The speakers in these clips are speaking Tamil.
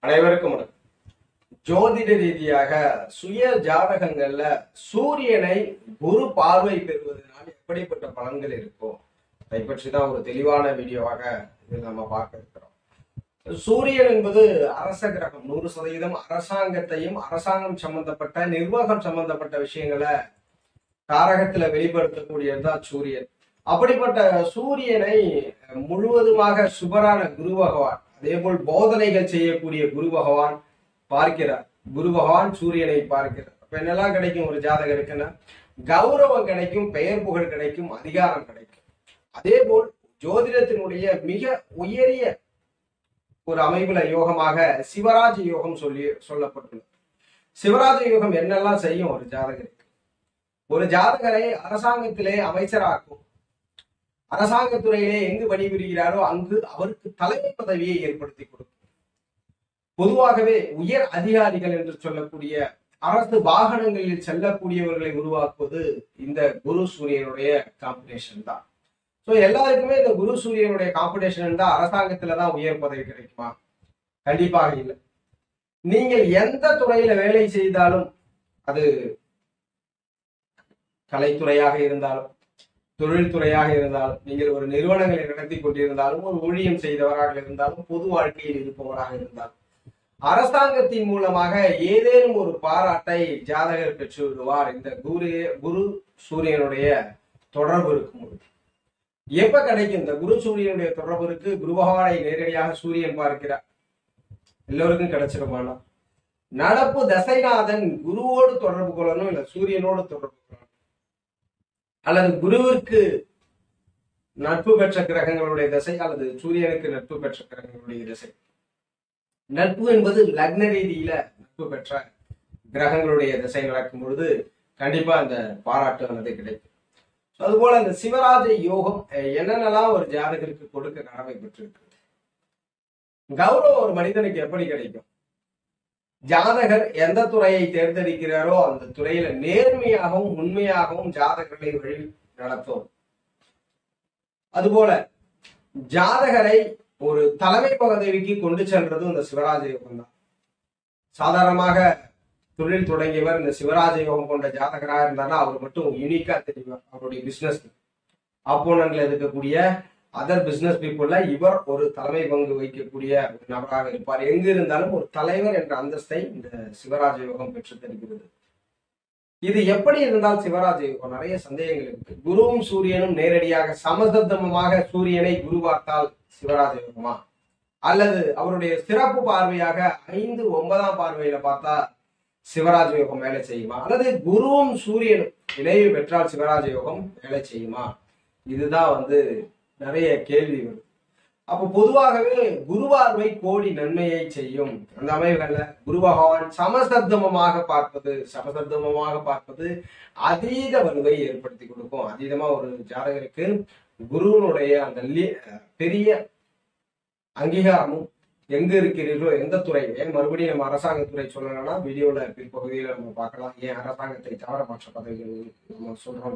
அனைவருக்கும் வணக்கம். ஜோதிட ரீதியாக சுய ஜாதகங்கள்ல சூரியனை குரு பார்வை பெறுவதனால் எப்படிப்பட்ட பலன்கள் இருக்கும் அதை பற்றி தான் ஒரு தெளிவான வீடியோவாக இதில் நம்ம பார்க்க இருக்கிறோம். சூரியன் என்பது அரச கிரகம். 100% அரசாங்கத்தையும் அரசாங்கம் சம்பந்தப்பட்ட நிர்வாகம் சம்பந்தப்பட்ட விஷயங்களை காரகத்துல வெளிப்படுத்தக்கூடியதுதான் சூரியன். அப்படிப்பட்ட சூரியனை முழுவதுமாக சுபரான குரு பகவான், அதே போல் போதனைகள் செய்யக்கூடிய குரு பகவான் பார்க்கிறார். குரு பகவான் சூரியனை பார்க்கிறார். அப்ப என்னெல்லாம் கிடைக்கும்? ஒரு ஜாதகருக்குன்னா கௌரவம் கிடைக்கும், பெயர் புகழ் கிடைக்கும், அதிகாரம் கிடைக்கும். அதே போல் ஜோதிடத்தினுடைய மிக உயரிய ஒரு அமைப்புல யோகமாக சிவராஜ யோகம் சொல்லப்பட்டுள்ளது. சிவராஜ யோகம் என்னெல்லாம் செய்யும்? ஒரு ஜாதகரை அரசாங்கத்திலே அமைச்சராக்கும். அரசாங்கத்துறையிலே எங்கு பணிபுரிகிறாரோ அங்கு அவருக்கு தலைமை பதவியை ஏற்படுத்தி கொடுக்கும். பொதுவாகவே உயர் அதிகாரிகள் என்று சொல்லக்கூடிய அரசு வாகனங்களில் செல்லக்கூடியவர்களை உருவாக்குவது இந்த குரு சூரியனுடைய காம்பினேஷன் தான். ஸோ எல்லாருக்குமே இந்த குரு சூரியனுடைய காம்பினேஷன் இருந்தால் அரசாங்கத்துலதான் உயர் பதவி கிடைக்குமா? கண்டிப்பாக இல்லை. நீங்கள் எந்த துறையில வேலை செய்தாலும், அது கலைத்துறையாக இருந்தாலும் தொழில்துறையாக இருந்தாலும், நீங்கள் ஒரு நிறுவனங்களை நடத்தி கொண்டிருந்தாலும், ஒரு ஊழியம் செய்தவராக இருந்தாலும், பொது வாழ்க்கையில் இருப்பவராக இருந்தாலும், அரசாங்கத்தின் மூலமாக ஏதேனும் ஒரு பாராட்டை ஜாதகர் பெற்று விடுவார் இந்த குரு சூரியனுடைய தொடர்பு இருக்கும். எப்ப கிடைக்கும்? இந்த குரு சூரியனுடைய தொடர்பு இருக்கு. குரு பகவானை நேரடியாக சூரியன் பார்க்கிறார். எல்லோருக்கும் கிடைச்சிருமானா? நடப்பு தசைநாதன் குருவோடு தொடர்பு கொள்ளணும், இல்ல சூரியனோடு தொடர்பு கொள்ளணும், அல்லது குருவிற்கு நட்பு பெற்ற கிரகங்களுடைய திசை அல்லது சூரியனுக்கு நட்பு பெற்ற கிரகங்களுடைய திசை. நட்பு என்பது லக்ன ரீதியில நட்பு பெற்ற கிரகங்களுடைய திசை நடக்கும் பொழுது கண்டிப்பா அந்த பாராட்டு ஆனது கிடைக்கும். அதுபோல இந்த சிவராஜ யோகம் என்னென்னலாம் ஒரு ஜாதகருக்கு கொடுக்க கடமை பெற்றிருக்கு. கௌரவம் ஒரு மனிதனுக்கு எப்படி கிடைக்கும்? ஜாதகர் எந்த துறையை தேர்ந்தெடுக்கிறாரோ அந்த துறையில நேர்மையாகவும் உண்மையாகவும் ஜாதகர்களை வழி நடத்தும். அதுபோல ஜாதகரை ஒரு தலைமை பதவிக்கு கொண்டு சென்றதும் இந்த சிவராஜ யோகம் தான். சாதாரணமாக தொழில் தொடங்கியவர் இந்த சிவராஜ யோகம் கொண்ட ஜாதகராக இருந்தாருன்னா அவர் மட்டும் யூனிக்கா தெரிவார். அவருடைய பிசினஸ் அப்போனன்ட்ல இருக்கக்கூடிய அதர் பிசினஸ் பீப்புள்ல இவர் ஒரு தலைமை பங்கு வகிக்கக்கூடிய ஒரு நபராக இருப்பார். எங்கு இருந்தாலும் ஒரு தலைவர் என்ற அந்தஸ்தை இந்த சிவராஜ யோகம் பெற்று தருகிறது. இது எப்படி இருந்தால் சிவராஜ யோகம்? நிறைய சந்தேகங்கள் இருக்கு. குருவும் சூரியனும் நேரடியாக சமசப்தமமாக சூரியனை குரு பார்த்தால் சிவராஜ யோகமா, அல்லது அவருடைய சிறப்பு பார்வையாக 5, 9ஆம் பார்வையில பார்த்தா சிவராஜ யோகம் வேலை செய்யுமா, அல்லது குருவும் சூரியனும் இணைவு பெற்றால் சிவராஜ யோகம் வேலை செய்யுமா? இதுதான் நிறைய கேள்வி வருது. அப்போ பொதுவாகவே குரு பார்வை கோடி நன்மையை செய்யும். அந்த அமைவுகள்ல குரு பகவான் சமசப்தமமாக பார்ப்பது அதீத வலுவை ஏற்படுத்தி கொடுக்கும். அதீதமா ஒரு ஜாதகருக்கு குருவினுடைய அந்த பெரிய அங்கீகாரமும், எங்க இருக்கிறீர்களோ எந்த துறை, ஏன் மறுபடியும் நம்ம அரசாங்கத்துறை சொல்லணும்னா வீடியோல பிற்பகுதியில நம்ம பார்க்கலாம். ஏன் அரசாங்கத்தை தவிர மற்ற பதவிகள் நம்ம சொல்றோம்.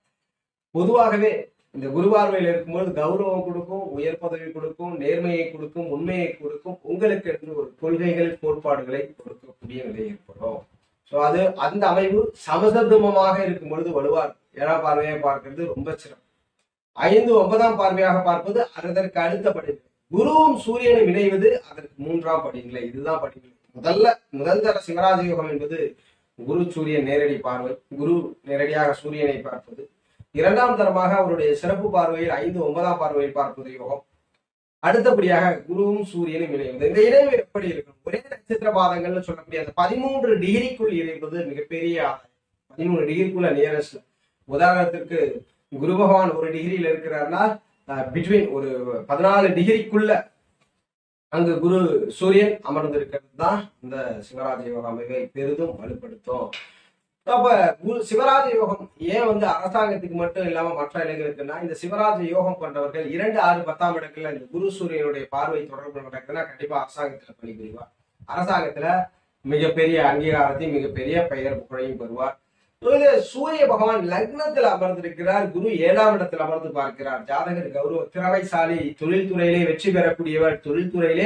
பொதுவாகவே இந்த குருவார்வையில் இருக்கும்போது கௌரவம் கொடுக்கும், உயர் பதவி கொடுக்கும், நேர்மையை கொடுக்கும், உண்மையை கொடுக்கும், உங்களுக்கு என்று ஒரு கொள்கைகள் கோட்பாடுகளை கொடுக்கக்கூடிய நிலை ஏற்படும். ஸோ அது அந்த அமைவு சமசப்தமமாக இருக்கும் பொழுது வலுவார். 7ஆம் பார்வையை பார்க்கிறது ரொம்ப சிறப்பு. 5, 9ஆம் பார்வையாக பார்ப்பது அதற்கு அடுத்த படிநிலை. குருவும் சூரியனும் இணைவது அதற்கு 3ஆம் படிநிலை. இதுதான் படிநிலை. முதல் தர சிவராஜ யோகம் என்பது குரு சூரியன் நேரடி பார்வை, குரு நேரடியாக சூரியனை பார்ப்பது. 2ஆம் தரமாக அவருடைய சிறப்பு பார்வையில் 5, 9ஆம் பார்வையில் பார்ப்பது யோகம். அடுத்தபடியாக குருவும் சூரியனும் இணைவது. இந்த இணைவு எப்படி இருக்கும்? ஒரே நட்சத்திர பாதங்கள்னு சொல்லக்கூடிய அந்த 13 டிகிரிக்குள் இணைவது மிகப்பெரிய ஆதாயம். 13 டிகிரிக்குள்ள நியரஸ்ட். உதாரணத்திற்கு குரு பகவான் 1 டிகிரியில இருக்கிறார்னா பிட்வீன் ஒரு 14 டிகிரிக்குள்ள அங்கு குரு சூரியன் அமர்ந்திருக்கிறது தான் இந்த சிவராஜ யோக அமைவை பெரிதும் வலுப்படுத்தும். அப்ப சிவராஜ யோகம் ஏன் அரசாங்கத்துக்கு மட்டும் இல்லாம மற்ற இளைஞருக்குன்னா, இந்த சிவராஜ யோகம் கொண்டவர்கள் 2, 6, 10ஆம் இடங்கள்ல இந்த குரு சூரியனுடைய பார்வை தொடர்பு நடக்குதுன்னா கண்டிப்பா அரசாங்கத்துல பணிபுரிவார். அரசாங்கத்துல மிகப்பெரிய அங்கீகாரத்தையும் மிகப்பெரிய பெயர் புகழையும் பெறுவார். சூரிய பகவான் லக்னத்தில் அமர்ந்திருக்கிறார், குரு 7ஆம் இடத்தில் அமர்ந்து பார்க்கிறார். ஜாதகர் கௌரவ திறமைசாலி, தொழில்துறையிலே வெற்றி பெறக்கூடியவர், தொழில்துறையிலே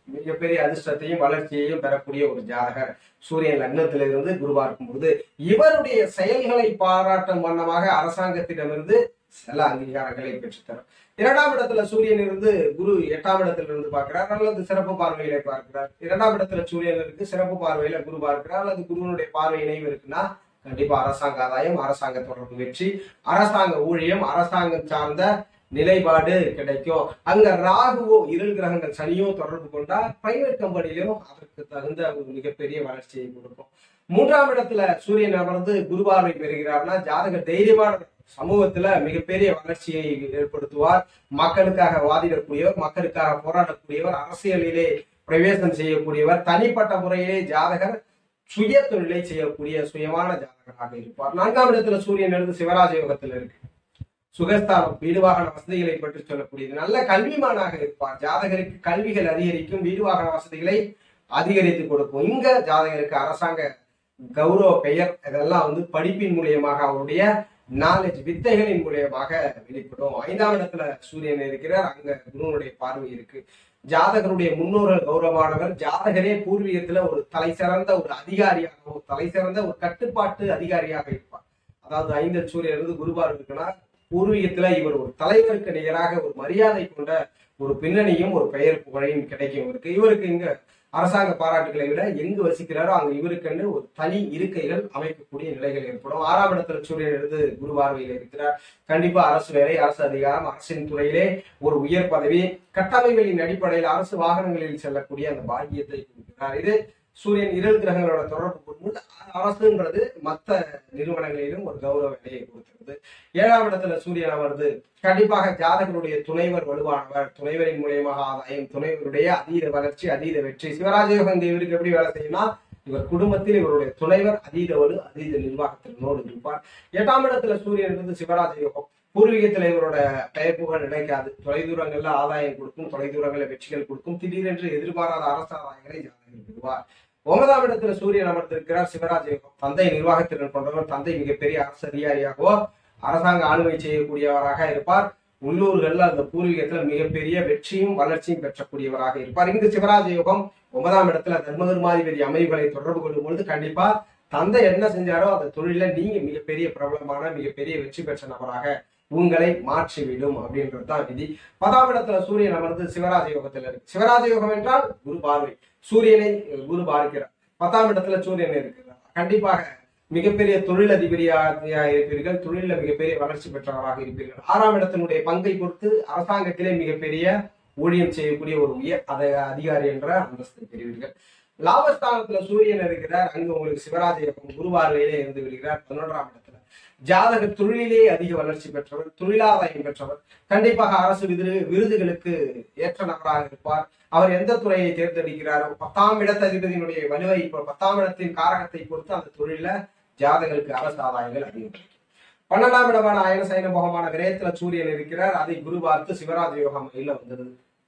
மிகப்பெரிய அதிர்ஷ்டத்தையும் வளர்ச்சியையும் பெறக்கூடிய ஒரு ஜாதகர். சூரியன் லக்னத்திலிருந்து குரு பார்க்கும் போது இவருடைய செயல்களை பாராட்டும் வண்ணமாக அரசாங்கத்திடமிருந்து சில அங்கீகாரங்களை பெற்றுத்தரும். 2ஆம் இடத்துல சூரியன் இருந்து குரு 8ஆம் இடத்துல இருந்து பார்க்கிறார் அல்லது சிறப்பு பார்வையில பார்க்கிறார். 2ஆம் இடத்துல சூரியன் இருக்கு, சிறப்பு பார்வையில குரு பார்க்கிறார் அல்லது குருவனுடைய பார்வை இணைவு இருக்குன்னா கண்டிப்பா அரசாங்க ஆதாயம், அரசாங்க தொடர்பு வெற்றி, அரசாங்க ஊழியம், அரசாங்கம் சார்ந்த நிலைப்பாடு கிடைக்கும். அங்க ராகுவோ இருள் கிரகங்கள் சனியோ தொடர்பு கொண்டா பிரைவேட் கம்பெனிலையும் அதற்கு தகுந்த ஒரு மிகப்பெரிய வளர்ச்சியை கொடுக்கும். 3ஆம் இடத்துல சூரியன் அமர்ந்து குரு பார்வை பெறுகிறார்னா ஜாதகர் தைரியமான சமூகத்துல மிகப்பெரிய வளர்ச்சியை ஏற்படுத்துவார். மக்களுக்காக வாதிடக்கூடியவர், மக்களுக்காக போராடக்கூடியவர், அரசியலிலே பிரவேசம் செய்யக்கூடியவர், தனிப்பட்ட முறையிலே ஜாதகர் சுய தொழிலை செய்யக்கூடிய சுயமான ஜாதகராக இருப்பார். 4ஆம் இடத்துல சூரியன் இருந்து சிவராஜ யோகத்தில் இருக்கு. சுகஸ்தானம், வீடு வாகன வசதிகளை பற்றி சொல்லக்கூடியது. நல்ல கல்விமானாக இருப்பார். ஜாதகருக்கு கல்விகள் அதிகரிக்கும், வீடு வாகன வசதிகளை அதிகரித்து கொடுக்கும். இங்க ஜாதகருக்கு அரசாங்க கௌரவ பெயர் இதெல்லாம் படிப்பின் மூலியமாக அவருடைய நாலேஜ் வித்தைகளின் மூலியமாக வெளிப்படும். 5ஆம் இடத்துல சூரியன் இருக்கிறார், அங்க குருவனுடைய பார்வை இருக்கு. ஜாதகருடைய முன்னோர்கள் கௌரவமானவர். ஜாதகரே பூர்வீகத்துல ஒரு தலை சிறந்த ஒரு அதிகாரியாக, ஒரு தலை சிறந்த ஒரு கட்டுப்பாட்டு அதிகாரியாக இருப்பார். அதாவது 5 சூரியன் இருந்து குரு பார்வை இருக்குன்னா பூர்வீகத்துல இவர் ஒரு தலைவருக்கு நிகராக ஒரு மரியாதை கொண்ட ஒரு பின்னணியும் ஒரு பெயர் புகழையும் கிடைக்கும் இவருக்கு. இவருக்கு இங்க அரசாங்க பாராட்டுகளை விட எங்கு வசிக்கிறாரோ அங்க இவருக்குன்னு ஒரு தனி இருக்கைகள் அமைக்கக்கூடிய நிலைகள் ஏற்படும். 6ஆம் இடத்துல சூரியன் இருந்து குரு பார்வையில் இருக்கிறார். கண்டிப்பா அரசு வேலை, அரசு அதிகாரம், அரசின் துறையிலே ஒரு உயர் பதவி, கட்டமைப்புகளின் அடிப்படையில் அரசு வாகனங்களில் செல்லக்கூடிய அந்த பாக்கியத்தை கொடுக்கிறார். இது சூரியன் இருள் கிரகங்களோட தொடர்பு கொண்டு அரசுன்றது மற்ற நிறுவனங்களிலும் ஒரு கௌரவ நிலையை கொடுக்கிறது. 7ஆம் இடத்துல சூரியன் அமர்ந்து கண்டிப்பாக ஜாதகருடைய துணைவர் வலுவானவர், துணைவரின் மூலியமாக ஆதாயம், துணைவருடைய அதீத வளர்ச்சி, அதீத வெற்றி. சிவராஜயோகம் இவருக்கு எப்படி வேலை செய்யணும்னா இவர் குடும்பத்தில் இவருடைய துணைவர் அதீத வலு, அதீத நிர்வாகத்தினோடு இருப்பார். 8ஆம் இடத்துல சூரியன் இருந்து சிவராஜயோகம் பூர்வீகத்துல இவரோட பெயர் புகழ் நினைக்காது. தொலைதூரங்கள்ல ஆதாயம் கொடுக்கும், தொலைதூரங்களில் வெற்றிகள் கொடுக்கும், திடீரென்று எதிர்பாராத அரசு ஆதாயங்களை ஜாதகர் பெறுவார். 9ஆம் இடத்துல சூரியன் அமர்ந்திருக்கிறார். சிவராஜயோகம் தந்தை நிர்வாகத்திறன் கொண்டவர், தந்தை மிகப்பெரிய அரசு அதிகாரியாகவோ அரசாங்க ஆளுமை செய்யக்கூடியவராக இருப்பார். உள்ளூர்கள்ல அந்த பூர்வீகத்துல மிகப்பெரிய வெற்றியும் வளர்ச்சியும் பெற்றக்கூடியவராக இருப்பார். இங்கு சிவராஜயோகம் 9ஆம் இடத்துல தர்மகர்மாதிபதி அமைவுகளை தொடர்பு கொள்ளும் பொழுது கண்டிப்பா தந்தை என்ன செஞ்சாரோ அந்த தொழில நீங்க மிகப்பெரிய பிரபலமான மிகப்பெரிய வெற்றி பெற்ற நபராக உங்களை மாற்றிவிடும் அப்படின்றதுதான் விதி. 10ஆம் இடத்துல சூரியன் அமர்ந்து சிவராஜ யோகத்துல இருக்கு. சிவராஜ யோகம் என்றால் குரு பார்வை, சூரியனை குரு பார்க்கிறார். 10ஆம் இடத்துல சூரியன் இருக்கிறார். கண்டிப்பாக மிகப்பெரிய தொழிலதிபதியாக இருப்பீர்கள், தொழில மிகப்பெரிய வளர்ச்சி பெற்றவராக இருப்பீர்கள். 6ஆம் இடத்தினுடைய பங்கை பொறுத்து அரசாங்கத்திலே மிகப்பெரிய ஊழியம் செய்யக்கூடிய ஒரு உயர் அதிகாரி என்ற அந்தஸ்தை பெறுவீர்கள். லாபஸ்தானத்துல சூரியன் இருக்கிறார். அங்கு உங்களுக்கு சிவராஜ யோகம் குரு பார்வையிலே இருந்து விடுகிறார். 11ஆம் இடத்துல ஜாதக தொழிலே அதிக வளர்ச்சி பெற்றவர், தொழிலாதாயம் பெற்றவர், கண்டிப்பாக அரசு விருதுகளுக்கு ஏற்ற நபராக இருப்பார். அவர் எந்த துறையை தேர்ந்தெடுக்கிறாரோ 10ஆம் இடத்த அதிபதியினுடைய வலுவை 10ஆம் இடத்தின் காரகத்தை பொறுத்து அந்த தொழில ஜாதகருக்கு அரசு ஆதாயங்கள் அதிகம். 12ஆம் இடமான அயன சைன போகமான விரயத்துல சூரியன் இருக்கிறார். அதை குரு பார்த்து சிவராஜ யோகம் அமையில வந்தது.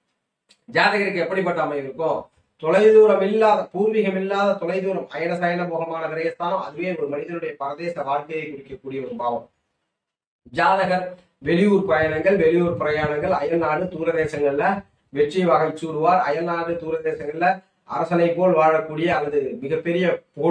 ஜாதகருக்கு எப்படிப்பட்ட அமையும் இருக்கும்? தொலைதூரம் இல்லாத, பூர்வீகம் இல்லாத தொலைதூரம், அயன சயன போகமான விரயஸ்தானம். அதுவே ஒரு மனிதனுடைய பரதேச வாழ்க்கையை குறிக்கக்கூடிய ஒரு பாவம். ஜாதகர் வெளியூர் பயணங்கள், வெளியூர் பிரயாணங்கள், அயல்நாடு தூரதேசங்கள்ல வெற்றி வகை சூடுவார். அயல்நாடு தூரதேசங்கள்ல அரசனை போல் வாழக்கூடிய அல்லது மிகப்பெரிய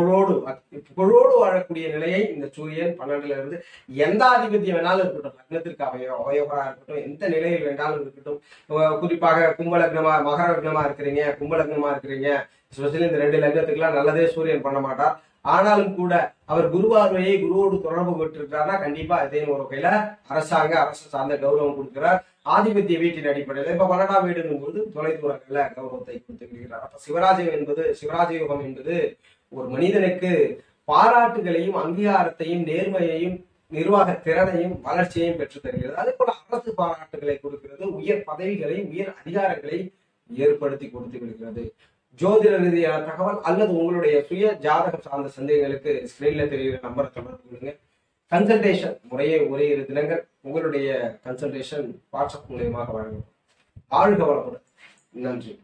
புகழோடு வாழக்கூடிய நிலையை இந்த சூரியன் 12ல இருந்து எந்த ஆதிபத்தியம் வேணாலும் இருக்கட்டும், லக்னத்திற்கு அவயோகரா இருக்கட்டும், எந்த நிலையில் வேண்டாலும் இருக்கட்டும். குறிப்பாக கும்பலக்னமா மகர லக்னமா இருக்கிறீங்க, கும்பலக்னமா இருக்கிறீங்க, ஸ்பெஷலி இந்த 2 லக்னத்துக்குலாம் நல்லதே சூரியன் பண்ண மாட்டார். ஆனாலும் கூட அவர் குரு பார்வையை குருவோடு தொடர்பு பெற்றிருக்கிறார்னா கண்டிப்பா அதே ஒரு வகையில அரசு சார்ந்த கௌரவம் கொடுக்கிறார். ஆதிபத்திய வீட்டின் அடிப்படையில் இப்ப 12ஆம் வீடுங்கும் போது தொலைதூரங்கள்ல கௌரவத்தை கொடுத்து விடுகிறார். அப்ப சிவராஜ யோகம் என்பது ஒரு மனிதனுக்கு பாராட்டுகளையும் அங்கீகாரத்தையும் நேர்மையையும் நிர்வாக திறனையும் வளர்ச்சியையும் பெற்று தருகிறது. அதே போல அரசு பாராட்டுகளை கொடுக்கிறது, உயர் பதவிகளை உயர் அதிகாரங்களை ஏற்படுத்தி கொடுத்து விடுகிறது. ஜோதிட ரீதியான தகவல் அல்லது உங்களுடைய சுய ஜாதகம் சார்ந்த சந்தேகங்களுக்கு ஸ்கிரீன்ல தெரிகிற நம்பரை தொடர்பு கொள்ளுங்க. கன்சல்டேஷன் முறையே ஒரே 2 தினங்கள் உங்களுடைய கன்சல்டேஷன் வாட்ஸ்அப் மூலியமாக வழங்கும். வாழ்க வளமுடன். நன்றி.